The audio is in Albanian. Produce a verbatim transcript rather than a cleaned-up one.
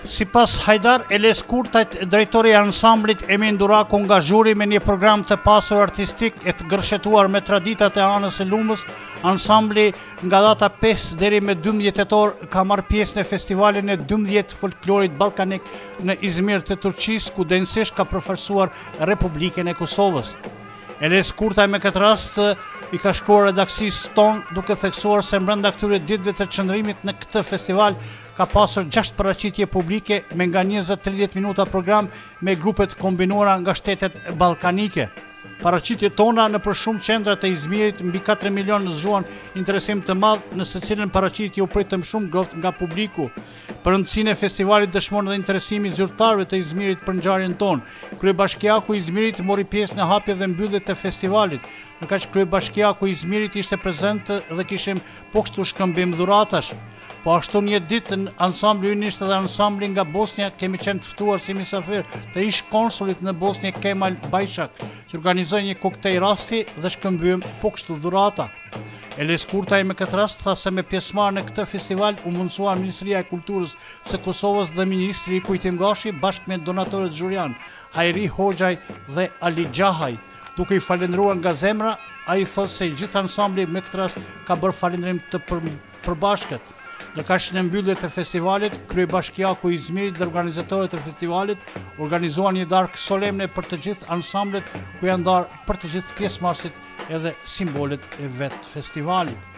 Si pas Hajdar Eles Kurtajt, drejtori i ansamblit Emin Duraku nga zhuri me një program të pasur artistik e të gërshetuar me traditat e anës së Lumës, ansambli nga data pesë deri me dymbëdhjetë tetor ka marrë pjesë në festivalin e dymbëdhjetë folklorit ballkanik në Izmir të Turqisë, ku denjësisht ka përfaqësuar Republikën e Kosovës. Eles Kurtaj me këtë rast i ka shkruar redaksisë tonë duke theksuar se brenda këtyre ditëve të qëndrimit në këtë festival ka pasur gjashtë paraqitje publike me nga njëzet deri në tridhjetë minuta program me grupet kombinuara nga shtetet ballkanike. Paraqitjet tona në për shumë qendra të Izmirit, mbi katër milionë zgjuan interesim të madh, në secilën paraqitje u pritëm shumë ngrohtë nga publiku. Për rëndësinë e festivalit dëshmon edhe interesimi i zyrtarëve të Izmirit për ngjarjen tonë. Kryebashkiaku i Izmirit mori pjesë në hapje dhe mbyllje të festivalit. Në kaq Kryebashkiaku i Izmirit ishte prezent dhe kishim po kështu shkëmbim dhuratash. Po ashtu një ditë ansambli ynë ishte edhe ansambli nga Bosnia, kemi qenë të ftuar si mysafir të ish konsulit në Bosnjë Kemal Bajshak, që organizoi një koktej rasti dhe shkëmbym po kështu dhurata. Eles Kurtaj me këtë rast tha se me pjesëmarrje në këtë festival u mundsua Ministria e Kulturës së Kosovës dhe Ministri i Kujtim Gashi bashkë me donatorët zhurian, Hajri Hoxhaj dhe Ali Gjahaj. Duke i falendruar nga zemra, ai thotë se gjithë ansambli me këtë rast ka bërë falendrim të për, përbashkët. Në kaq në mbyllje të festivalit, Kryebashkiaku i Izmirit dhe organizatorët e festivalit organizuan një darkë solemne për të gjithë ansamblet, ku janë ndarë për të gjithë pjesëmarrësit edhe simbolet e vetë festivalit.